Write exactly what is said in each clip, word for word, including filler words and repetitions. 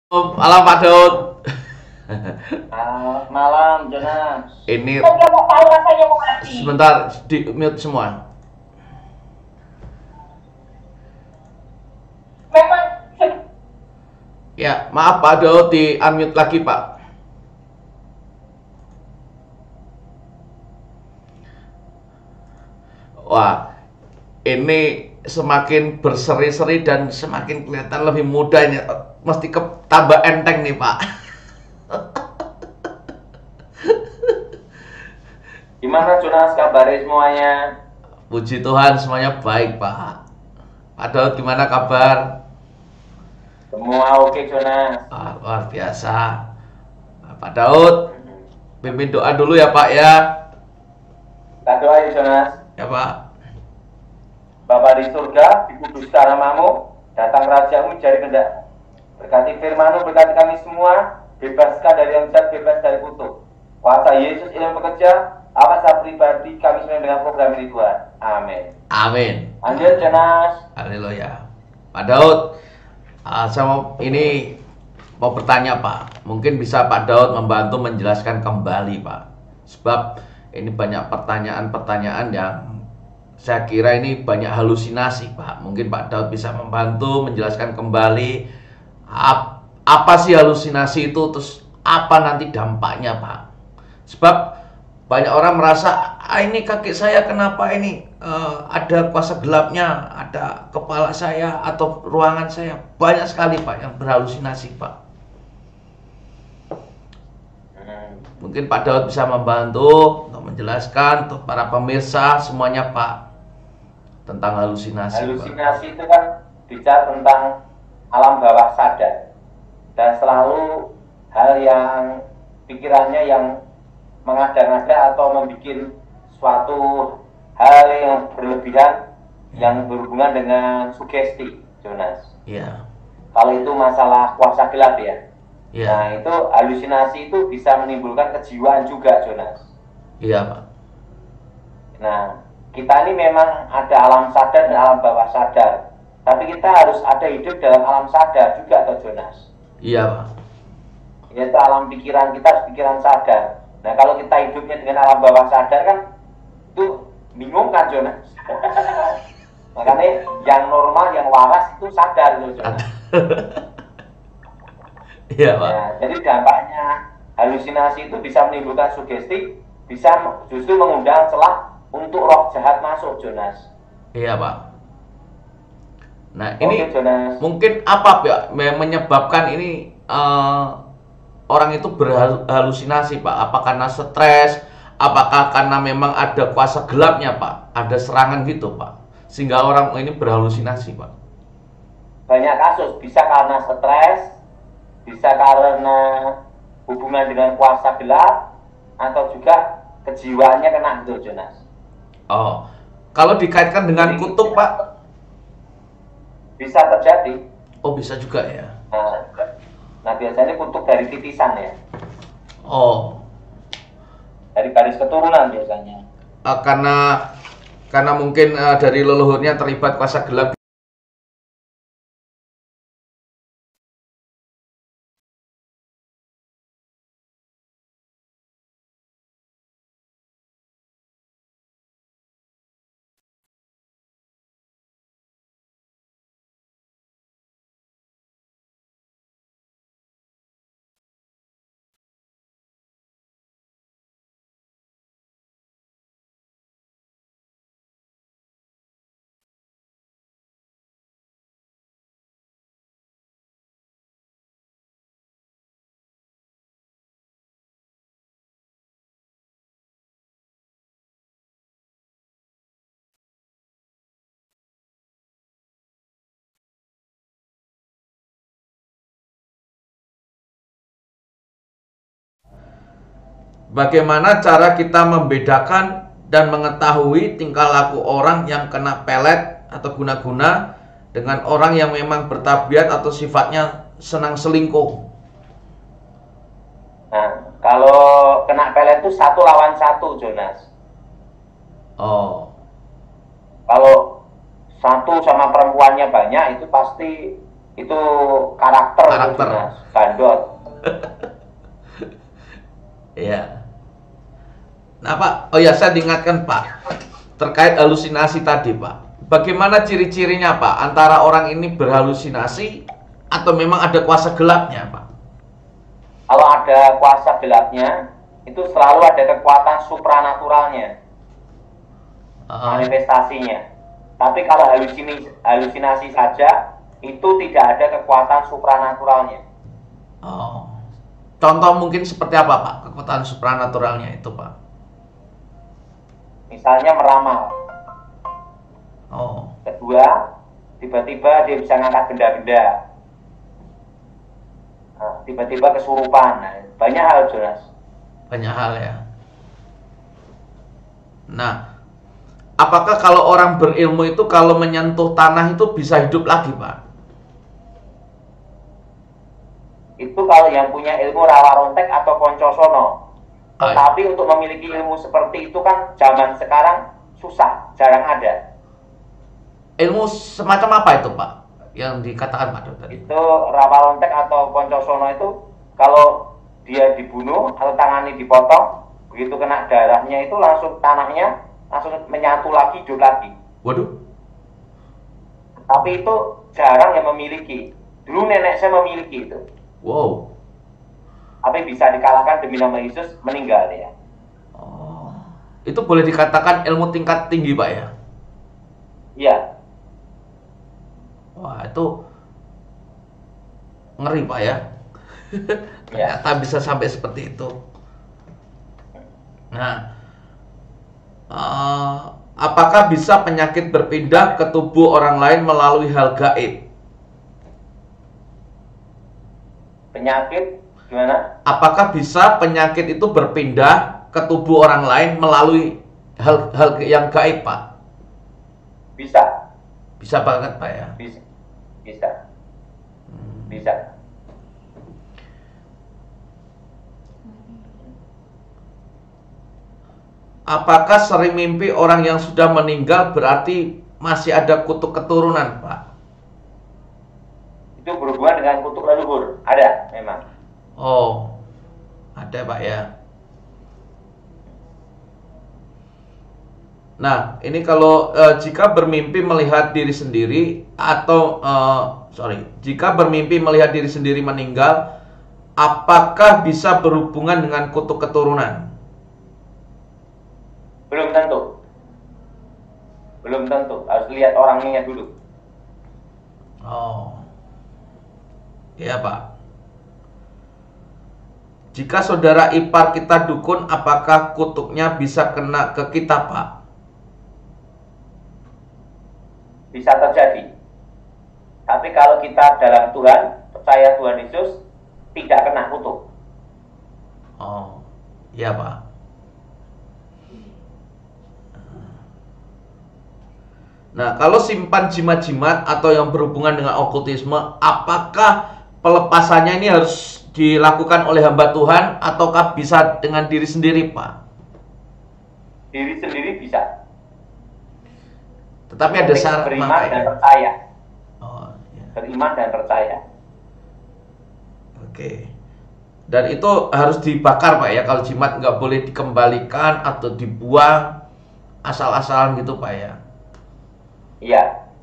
Malam Pak Daud. Selamat malam, Jonas. Ini Saya nggak mau tahu rasanya mau mati. sebentar di mute semua. Memang Ya, maaf Pak Daud di unmute lagi Pak. Wah, ini semakin berseri-seri dan semakin kelihatan lebih muda ini. Mesti ke tambah enteng nih Pak. Gimana Jonas kabarnya semuanya? Puji Tuhan semuanya baik Pak. Pak Daud gimana kabar? Semua oke Jonas. Ah, luar biasa. Pak Daud, pimpin doa dulu ya Pak ya. Kita doain Jonas. Ya Pak. Bapa di surga, dikuduskan namamu, datang rajamu jari kehendak. Berkati firman-Mu, berkati kami semua, bebaskan dari yang jahat, bebas dari kutuk. Kuasa Yesus ini bekerja, awas saya pribadi, kami semua dengan program ini Tuhan. Amin. Amin. Lanjut Jonas. Haleluya. Pak Daud, ah, saya mau ini mau bertanya Pak. Mungkin bisa Pak Daud membantu menjelaskan kembali Pak. Sebab ini banyak pertanyaan-pertanyaan yang saya kira ini banyak halusinasi Pak. Mungkin Pak Daud bisa membantu menjelaskan kembali ap- apa sih halusinasi itu, terus apa nanti dampaknya Pak. Sebab banyak orang merasa, ah ini kaki saya kenapa ini eh, ada kuasa gelapnya, ada kepala saya atau ruangan saya. Banyak sekali Pak yang berhalusinasi Pak. Hmm. Mungkin Pak Daud bisa membantu untuk menjelaskan untuk para pemirsa semuanya Pak tentang halusinasi. Pak. Halusinasi itu kan bicara tentang alam bawah sadar dan selalu hal yang pikirannya yang mengada-ngada atau membuat suatu hal yang berlebihan yang berhubungan dengan sugesti, Jonas. Iya. Kalau itu masalah kuasa gelap ya. Iya. Nah itu halusinasi itu bisa menimbulkan kejiwaan juga, Jonas. Iya Pak. Nah kita ini memang ada alam sadar dan alam bawah sadar. Tapi kita harus ada hidup dalam alam sadar juga, atau Jonas. Iya Pak. Yaitu alam pikiran kita, pikiran sadar. Nah kalau kita hidupnya dengan alam bawah sadar kan itu bingung kan Jonas. Makanya yang normal, yang waras itu sadar loh Jonas. Iya Pak. Nah, jadi dampaknya halusinasi itu bisa menimbulkan sugesti, bisa justru mengundang celah untuk roh jahat masuk Jonas. Iya Pak. Nah Oke, ini Jonas. mungkin apa Pak yang menyebabkan ini uh, orang itu berhalusinasi Pak? Apa karena stres? Apakah karena memang ada kuasa gelapnya Pak? Ada serangan gitu Pak? Sehingga orang ini berhalusinasi Pak? Banyak kasus, bisa karena stres, bisa karena hubungan dengan kuasa gelap, atau juga kejiwaannya kena gitu Jonas. Oh, kalau dikaitkan dengan kutub Pak? Bisa terjadi. Oh bisa juga ya. Nah, nah biasanya kutuk dari titisan ya. Oh. Dari garis keturunan biasanya. Uh, karena karena mungkin uh, dari leluhurnya terlibat kuasa gelap. Bagaimana cara kita membedakan dan mengetahui tingkah laku orang yang kena pelet atau guna-guna dengan orang yang memang bertabiat atau sifatnya senang selingkuh? Nah, kalau kena pelet itu satu lawan satu Jonas. Oh. Kalau satu sama perempuannya banyak itu pasti Itu karakter, Karakter. itu, Mas. Bandot. Iya. Nah Pak, oh ya saya diingatkan Pak, terkait halusinasi tadi Pak. Bagaimana ciri-cirinya Pak? Antara orang ini berhalusinasi atau memang ada kuasa gelapnya Pak? Kalau ada kuasa gelapnya, itu selalu ada kekuatan supranaturalnya, Ah, manifestasinya. Tapi kalau halusini, halusinasi saja, itu tidak ada kekuatan supranaturalnya. oh. Contoh mungkin seperti apa Pak? Kekuatan supranaturalnya itu Pak? Misalnya meramal. Oh, Kedua, tiba-tiba dia bisa ngangkat benda-benda. Nah, tiba-tiba kesurupan. Nah, banyak hal, Jonas. banyak hal ya. Nah, apakah kalau orang berilmu itu kalau menyentuh tanah itu bisa hidup lagi Pak? Itu kalau yang punya ilmu rawa rontek atau koncosono. Ah, Tetapi untuk memiliki ilmu seperti itu kan zaman sekarang susah, jarang ada. ilmu semacam apa itu Pak? Yang dikatakan Pak Dok tadi? Itu rawa rontek atau koncosono itu kalau dia dibunuh atau tangannya dipotong, begitu kena darahnya itu langsung tanahnya langsung menyatu lagi, hidup lagi. Waduh. Tapi itu jarang yang memiliki. Dulu nenek saya memiliki itu. Wow. Tapi bisa dikalahkan demi nama Yesus, meninggal ya. Oh, itu boleh dikatakan ilmu tingkat tinggi Pak ya? Iya. Wah, itu ngeri Pak ya. Ya. Ternyata bisa sampai seperti itu. Nah, eh, apakah bisa penyakit berpindah ke tubuh orang lain melalui hal gaib? Penyakit gimana? Apakah bisa penyakit itu berpindah ke tubuh orang lain melalui hal-hal yang gaib Pak? Bisa. Bisa banget Pak ya. Bisa. Bisa. Hmm. Bisa. Apakah sering mimpi orang yang sudah meninggal berarti masih ada kutuk keturunan Pak? Itu berhubungan dengan kutuk leluhur. Ada memang. Oh, ada Pak ya. Nah, ini kalau eh, jika bermimpi melihat diri sendiri atau eh, sorry, jika bermimpi melihat diri sendiri meninggal, apakah bisa berhubungan dengan kutuk keturunan? Belum tentu. Belum tentu. Harus lihat orangnya dulu. Oh, iya Pak. Jika saudara ipar kita dukun, apakah kutuknya bisa kena ke kita Pak? Bisa terjadi. Tapi kalau kita dalam Tuhan, percaya Tuhan Yesus, tidak kena kutuk. Oh, iya Pak. Nah, kalau simpan jimat-jimat atau yang berhubungan dengan okultisme, apakah pelepasannya ini harus dilakukan oleh hamba Tuhan ataukah bisa dengan diri sendiri, Pak? Diri sendiri bisa. Tetapi ada syarat beriman makanya. dan percaya. Oh, ya. Beriman dan percaya. Oke. Dan itu harus dibakar, Pak ya. Kalau jimat nggak boleh dikembalikan atau dibuang asal-asalan gitu, Pak ya. Iya.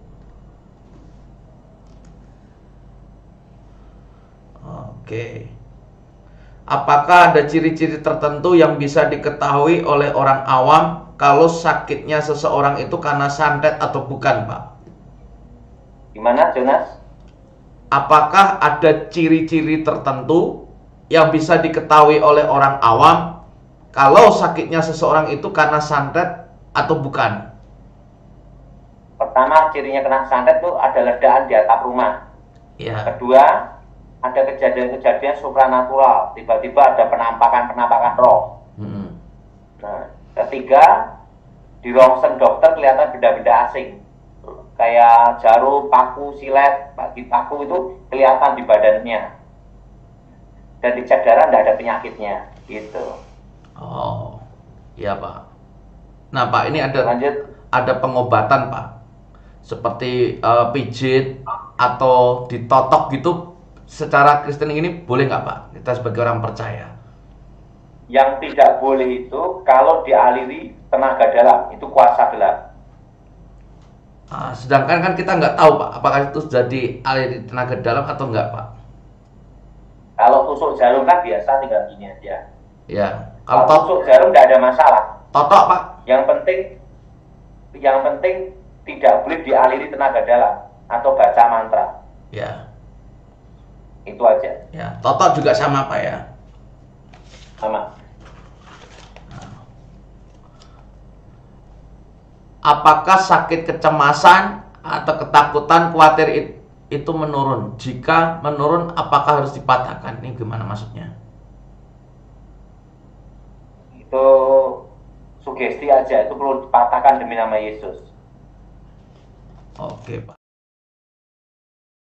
Oke. Apakah ada ciri-ciri tertentu yang bisa diketahui oleh orang awam kalau sakitnya seseorang itu karena santet atau bukan, Pak? Gimana, Jonas? Apakah ada ciri-ciri tertentu yang bisa diketahui oleh orang awam kalau sakitnya seseorang itu karena santet atau bukan? Pertama, cirinya kena santet tuh ada ledaan di atap rumah. Ya. Kedua, ada kejadian-kejadian supranatural. Tiba-tiba ada penampakan-penampakan roh. Hmm. Nah, ketiga, di rongsen dokter kelihatan benda-benda asing. Kayak jarum, paku, silet, di paku itu kelihatan di badannya. Dan dicek darah tidak ada penyakitnya. Gitu. Oh, iya Pak. Nah Pak, ini ada Lanjut. ada pengobatan Pak, seperti eh, pijit atau ditotok gitu secara Kristen ini boleh nggak Pak? Kita sebagai orang percaya. Yang tidak boleh itu kalau dialiri tenaga dalam, itu kuasa gelap. Ah, sedangkan kan kita nggak tahu Pak, apakah itu sudah dialiri tenaga dalam atau nggak Pak? Kalau tusuk jarum kan biasa tinggal gini aja. Ya, Kalau kalau tot tusuk jarum nggak ada masalah. totok Pak. Yang penting, yang penting tidak boleh dialiri tenaga dalam atau baca mantra. Ya, Itu aja. ya, totok juga sama Pak ya. Sama. Apakah sakit kecemasan atau ketakutan, khawatir it- itu menurun? Jika menurun, apakah harus dipatahkan? Ini gimana maksudnya? Itu sugesti aja, itu perlu dipatahkan demi nama Yesus. Oke Pak.